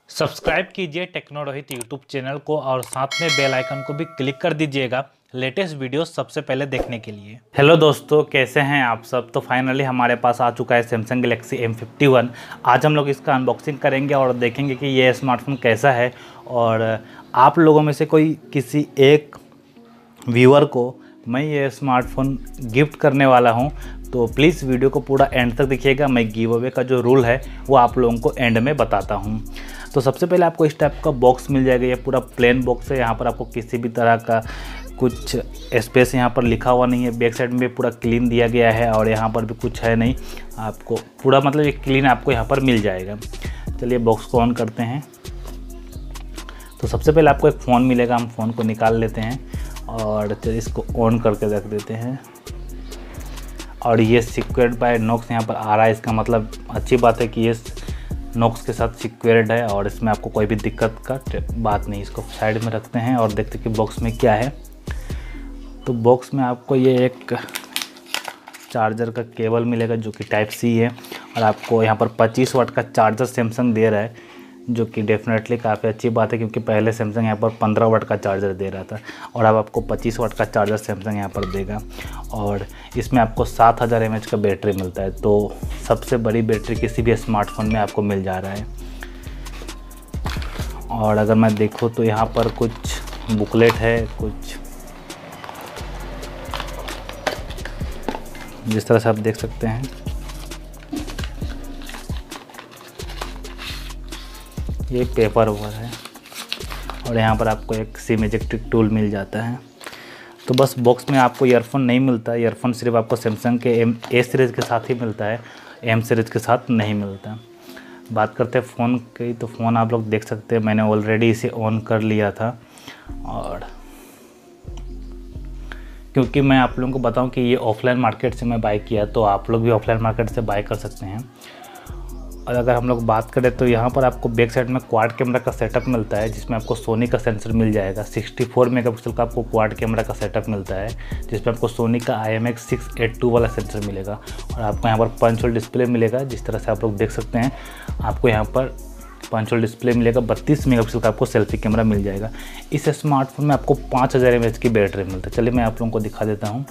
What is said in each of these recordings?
Subscribe कीजिए टेक्नोरोहित YouTube channel को और साथ में बेल आइकन को भी क्लिक कर दीजिएगा लेटेस्ट वीडियो सबसे पहले देखने के लिए। हेलो दोस्तों, कैसे हैं आप सब। तो फाइनली हमारे पास आ चुका है सैमसंग गैलेक्सी M51। आज हम लोग इसका अनबॉक्सिंग करेंगे और देखेंगे कि ये स्मार्टफोन कैसा है। और आप लोगों में से कोई किसी एक व्यूअर को मैं ये स्मार्टफोन गिफ्ट करने वाला हूं, तो प्लीज़ वीडियो को पूरा एंड तक देखिएगा। मैं गिव अवे का जो रूल है वो आप लोगों को एंड में बताता हूं। तो सबसे पहले आपको इस टाइप का बॉक्स मिल जाएगा। ये पूरा प्लेन बॉक्स है। यहाँ पर आपको किसी भी तरह का कुछ स्पेस यहाँ पर लिखा हुआ नहीं है। बैक साइड में पूरा क्लीन दिया गया है और यहाँ पर भी कुछ है नहीं। आपको पूरा मतलब एक क्लीन आपको यहाँ पर मिल जाएगा। चलिए बॉक्स को ऑन करते हैं। तो सबसे पहले आपको एक फ़ोन मिलेगा। हम फ़ोन को निकाल लेते हैं और चलिए इसको ऑन करके रख देते हैं। और ये सिक्योर्ड बाय नॉक्स यहाँ पर आ रहा है। इसका मतलब अच्छी बात है कि ये नॉक्स के साथ सिक्योर्ड है और इसमें आपको कोई भी दिक्कत का बात नहीं। इसको साइड में रखते हैं और देखते हैं कि बॉक्स में क्या है। तो बॉक्स में आपको ये एक चार्जर का केबल मिलेगा जो कि टाइप सी है। और आपको यहाँ पर 25 वाट का चार्जर सैमसंग दे रहा है, जो कि डेफिनेटली काफ़ी अच्छी बात है, क्योंकि पहले सैमसंग यहाँ पर 15 वाट का चार्जर दे रहा था और अब आपको 25 वाट का चार्जर सैमसंग यहाँ पर देगा। और इसमें आपको 7000 mAh का बैटरी मिलता है। तो सबसे बड़ी बैटरी किसी भी स्मार्टफोन में आपको मिल जा रहा है। और अगर मैं देखूँ तो यहाँ पर कुछ बुकलेट है, कुछ जिस तरह से आप देख सकते हैं। ये पेपर ओवर है और यहाँ पर आपको एक सिम इजेक्टिव टूल मिल जाता है। तो बस बॉक्स में आपको ईयरफोन नहीं मिलता है। ईयरफोन सिर्फ आपको सैमसंग के A सीरीज़ के साथ ही मिलता है, M सीरीज़ के साथ नहीं मिलता। बात करते हैं फ़ोन की, तो फ़ोन आप लोग देख सकते हैं मैंने ऑलरेडी इसे ऑन कर लिया था। और क्योंकि मैं आप लोगों को बताऊं कि ये ऑफलाइन मार्केट से मैं बाय किया, तो आप लोग भी ऑफलाइन मार्केट से बाय कर सकते हैं। और अगर हम लोग बात करें तो यहाँ पर आपको बैक साइड में क्वाड कैमरा का सेटअप मिलता है, जिसमें आपको सोनी का सेंसर मिल जाएगा। 64 मेगापिक्सल का आपको क्वाड कैमरा का सेटअप मिलता है, जिसमें आपको सोनी का IMX682 वाला सेंसर मिलेगा। और आपको यहाँ पर पंच होल डिस्प्ले मिलेगा, जिस तरह से आप लोग देख सकते हैं। आपको यहाँ पर पंच होल डिस्प्ले मिलेगा। 32 मेगापिक्सल का आपको सेल्फी कैमरा मिल जाएगा। इस स्मार्टफोन में आपको 5000 mAh की बैटरी मिलती है। चलिए मैं आप लोगों को दिखा देता हूँ।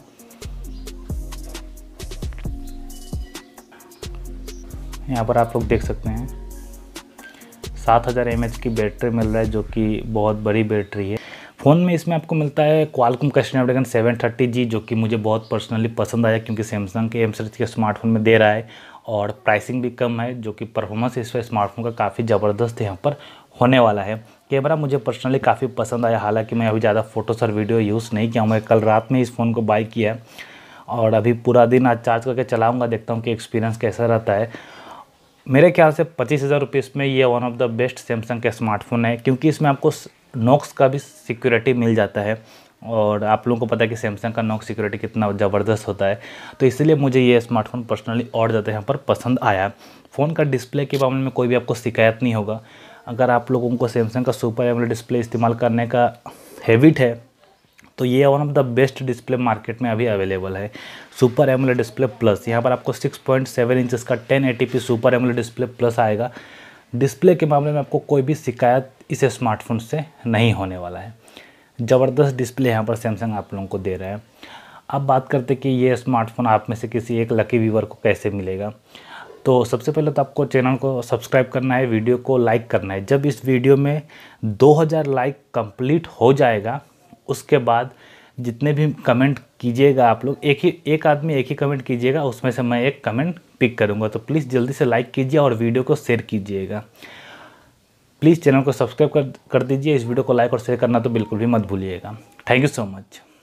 यहाँ पर आप लोग देख सकते हैं 7000 mAh की बैटरी मिल रहा है, जो कि बहुत बड़ी बैटरी है। फ़ोन में इसमें आपको मिलता है क्वालकॉम का स्नैपड्रैगन 730G, जो कि मुझे बहुत पर्सनली पसंद आया, क्योंकि सैमसंग के M सीरीज़ के स्मार्टफोन में दे रहा है और प्राइसिंग भी कम है, जो कि परफॉर्मेंस इस स्मार्टफोन का काफ़ी ज़बरदस्त यहाँ पर होने वाला है। कैमरा मुझे पर्सनली काफ़ी पसंद आया। हालाँकि मैं अभी ज़्यादा फ़ोटोस और वीडियो यूज़ नहीं किया हूँ। मैं कल रात में इस फ़ोन को बाय किया है और अभी पूरा दिन आज चार्ज करके चलाऊँगा, देखता हूँ कि एक्सपीरियंस कैसा रहता है। मेरे ख्याल से 25,000 रुपीज़ में ये one of the best Samsung का स्मार्टफोन है, क्योंकि इसमें आपको नॉक्स का भी सिक्योरिटी मिल जाता है। और आप लोगों को पता है कि सैमसंग का नॉक्स सिक्योरिटी कितना ज़बरदस्त होता है। तो इसलिए मुझे ये स्मार्टफोन पर्सनली और ज़्यादा यहाँ पर पसंद आया। फ़ोन का डिस्प्ले के मामले में कोई भी आपको शिकायत नहीं होगा। अगर आप लोगों को सैमसंग का सुपर एमोलेड डिस्प्ले इस्तेमाल करने का हैबिट है, तो ये one of the best display market में अभी अवेलेबल है। सुपर एमोलेड डिस्प्ले प्लस, यहाँ पर आपको 6.7 इंचेस का 1080p super AMOLED display plus आएगा। डिस्प्ले के मामले में आपको कोई भी शिकायत इस स्मार्टफोन से नहीं होने वाला है। ज़बरदस्त डिस्प्ले यहाँ पर सैमसंग आप लोगों को दे रहा है। अब बात करते हैं कि ये स्मार्टफोन आप में से किसी एक लकी व्यूअर को कैसे मिलेगा। तो सबसे पहले तो आपको चैनल को सब्सक्राइब करना है, वीडियो को लाइक करना है। जब इस वीडियो में 2000 लाइक कंप्लीट हो जाएगा, उसके बाद जितने भी कमेंट कीजिएगा आप लोग, एक आदमी एक ही कमेंट कीजिएगा, उसमें से मैं एक कमेंट पिक करूंगा। तो प्लीज़ जल्दी से लाइक कीजिए और वीडियो को शेयर कीजिएगा। प्लीज़ चैनल को सब्सक्राइब कर दीजिए। इस वीडियो को लाइक और शेयर करना तो बिल्कुल भी मत भूलिएगा। Thank you so much.